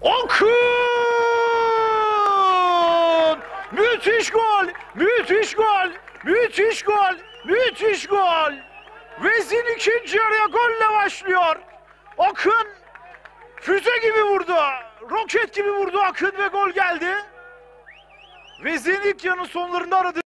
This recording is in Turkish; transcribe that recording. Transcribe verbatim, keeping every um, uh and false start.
Akın! Müthiş gol! Müthiş gol! Müthiş gol! Müthiş gol! Vezin ikinci yarıya golle başlıyor. Akın füze gibi vurdu. Roket gibi vurdu Akın ve gol geldi. Vezin ilk yarının sonlarında aradı.